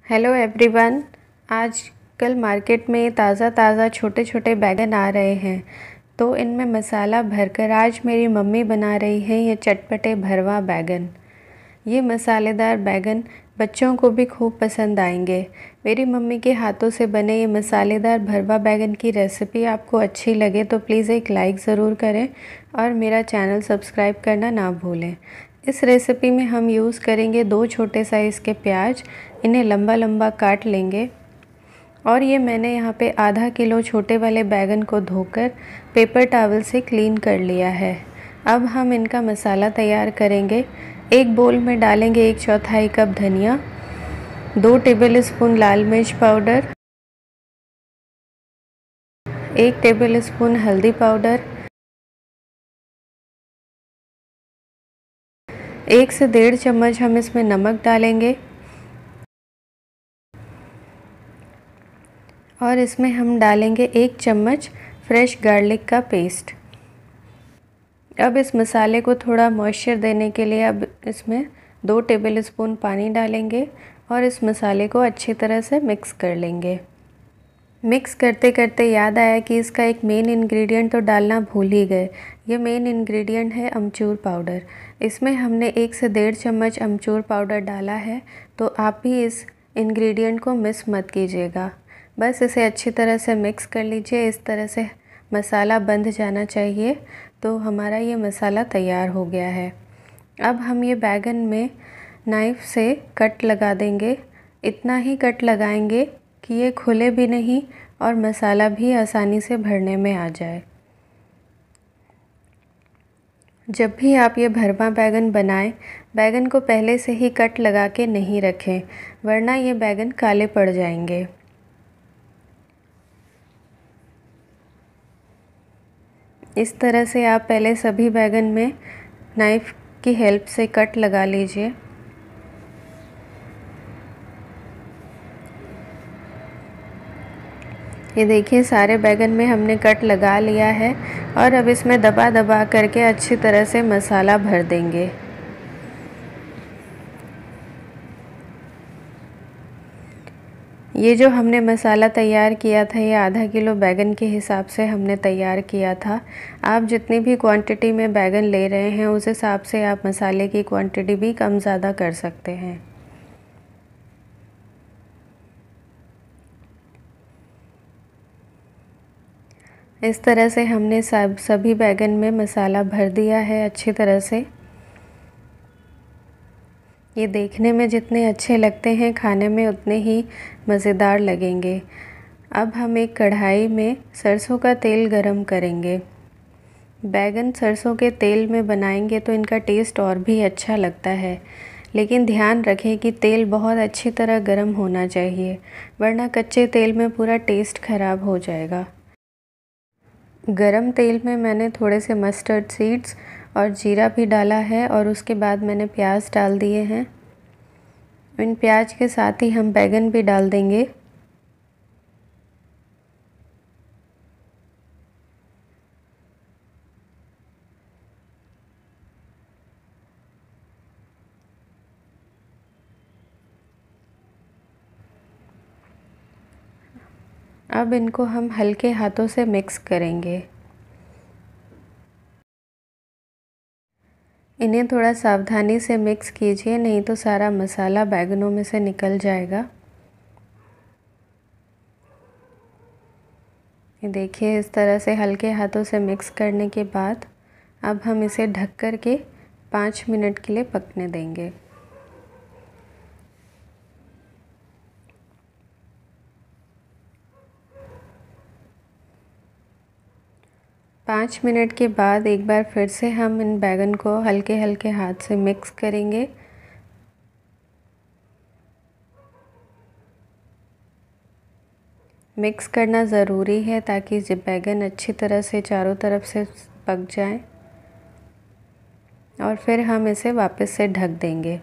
Hello everyone. आजकल market में ताज़ा ताज़ा छोटे छोटे बैगन आ रहे हैं, तो इनमें मसाला भरकर आज मेरी मम्मी बना रही है ये चटपटे भरवा बैगन। ये मसालेदार बैगन बच्चों को भी खूब पसंद आएंगे। मेरी मम्मी के हाथों से बने ये मसालेदार भरवा बैगन की रेसिपी आपको अच्छी लगे तो प्लीज़ एक लाइक ज़रूर करें और मेरा चैनल सब्सक्राइब करना ना भूलें। इस रेसिपी में हम यूज़ करेंगे 2 छोटे साइज़ के प्याज। इन्हें लंबा लंबा काट लेंगे। और ये मैंने यहाँ पे आधा किलो छोटे वाले बैगन को धोकर पेपर टॉवल से क्लीन कर लिया है। अब हम इनका मसाला तैयार करेंगे। एक बोल में डालेंगे 1/4 कप धनिया, 2 टेबल स्पून लाल मिर्च पाउडर, 1 टेबल स्पून हल्दी पाउडर, 1 से 1.5 चम्मच हम इसमें नमक डालेंगे और इसमें हम डालेंगे 1 चम्मच फ्रेश गार्लिक का पेस्ट। अब इस मसाले को थोड़ा मॉइस्चर देने के लिए अब इसमें 2 टेबल स्पून पानी डालेंगे और इस मसाले को अच्छी तरह से मिक्स कर लेंगे। मिक्स करते करते याद आया कि इसका एक मेन इंग्रेडिएंट तो डालना भूल ही गए। ये मेन इंग्रेडिएंट है अमचूर पाउडर। इसमें हमने 1 से 1.5 चम्मच अमचूर पाउडर डाला है, तो आप भी इस इंग्रेडिएंट को मिस मत कीजिएगा। बस इसे अच्छी तरह से मिक्स कर लीजिए। इस तरह से मसाला बंध जाना चाहिए, तो हमारा ये मसाला तैयार हो गया है। अब हम ये बैगन में नाइफ़ से कट लगा देंगे। इतना ही कट लगाएंगे कि ये खुले भी नहीं और मसाला भी आसानी से भरने में आ जाए। जब भी आप ये भरवा बैगन बनाएं, बैगन को पहले से ही कट लगा के नहीं रखें, वरना ये बैगन काले पड़ जाएंगे। इस तरह से आप पहले सभी बैगन में नाइफ़ की हेल्प से कट लगा लीजिए। ये देखिए सारे बैगन में हमने कट लगा लिया है और अब इसमें दबा दबा करके अच्छी तरह से मसाला भर देंगे। ये जो हमने मसाला तैयार किया था, ये आधा किलो बैगन के हिसाब से हमने तैयार किया था। आप जितनी भी क्वांटिटी में बैगन ले रहे हैं उस हिसाब से आप मसाले की क्वांटिटी भी कम ज़्यादा कर सकते हैं। इस तरह से हमने सभी बैगन में मसाला भर दिया है अच्छी तरह से। ये देखने में जितने अच्छे लगते हैं, खाने में उतने ही मज़ेदार लगेंगे। अब हम एक कढ़ाई में सरसों का तेल गरम करेंगे। बैगन सरसों के तेल में बनाएंगे तो इनका टेस्ट और भी अच्छा लगता है, लेकिन ध्यान रखें कि तेल बहुत अच्छी तरह गरम होना चाहिए, वरना कच्चे तेल में पूरा टेस्ट ख़राब हो जाएगा। गरम तेल में मैंने थोड़े से मस्टर्ड सीड्स और जीरा भी डाला है और उसके बाद मैंने प्याज डाल दिए हैं। इन प्याज के साथ ही हम बैगन भी डाल देंगे। अब इनको हम हल्के हाथों से मिक्स करेंगे। इन्हें थोड़ा सावधानी से मिक्स कीजिए, नहीं तो सारा मसाला बैगनों में से निकल जाएगा। ये देखिए इस तरह से हल्के हाथों से मिक्स करने के बाद अब हम इसे ढक कर के 5 मिनट के लिए पकने देंगे। 5 मिनट के बाद एक बार फिर से हम इन बैगन को हल्के हल्के हाथ से मिक्स करेंगे। मिक्स करना ज़रूरी है ताकि जब बैगन अच्छी तरह से चारों तरफ से पक जाए, और फिर हम इसे वापस से ढक देंगे।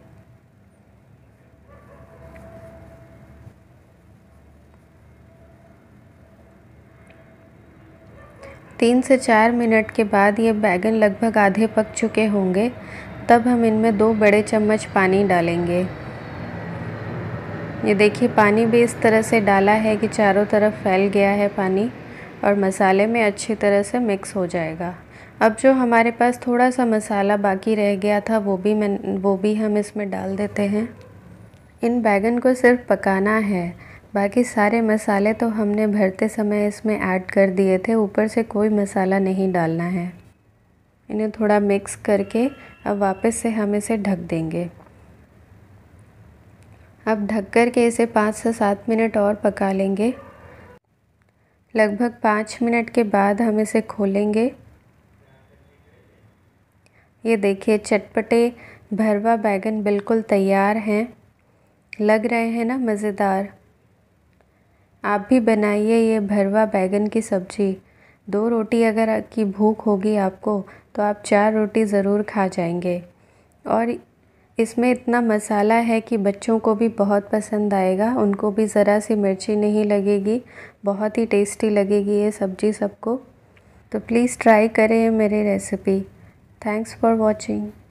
तीन से 4 मिनट के बाद ये बैगन लगभग आधे पक चुके होंगे। तब हम इनमें 2 बड़े चम्मच पानी डालेंगे। ये देखिए पानी भी इस तरह से डाला है कि चारों तरफ फैल गया है पानी और मसाले में अच्छी तरह से मिक्स हो जाएगा। अब जो हमारे पास थोड़ा सा मसाला बाकी रह गया था वो भी हम इसमें डाल देते हैं। इन बैगन को सिर्फ पकाना है, बाकी सारे मसाले तो हमने भरते समय इसमें ऐड कर दिए थे, ऊपर से कोई मसाला नहीं डालना है। इन्हें थोड़ा मिक्स करके अब वापस से हम इसे ढक देंगे। अब ढक कर के इसे 5 से 7 मिनट और पका लेंगे। लगभग 5 मिनट के बाद हम इसे खोलेंगे। ये देखिए चटपटे भरवा बैगन बिल्कुल तैयार हैं। लग रहे हैं ना मज़ेदार। आप भी बनाइए ये भरवा बैगन की सब्ज़ी। 2 रोटी अगर की भूख होगी आपको तो आप 4 रोटी ज़रूर खा जाएंगे। और इसमें इतना मसाला है कि बच्चों को भी बहुत पसंद आएगा, उनको भी ज़रा सी मिर्ची नहीं लगेगी। बहुत ही टेस्टी लगेगी ये सब्ज़ी सबको। तो प्लीज़ ट्राई करें मेरी रेसिपी। Thanks for watching.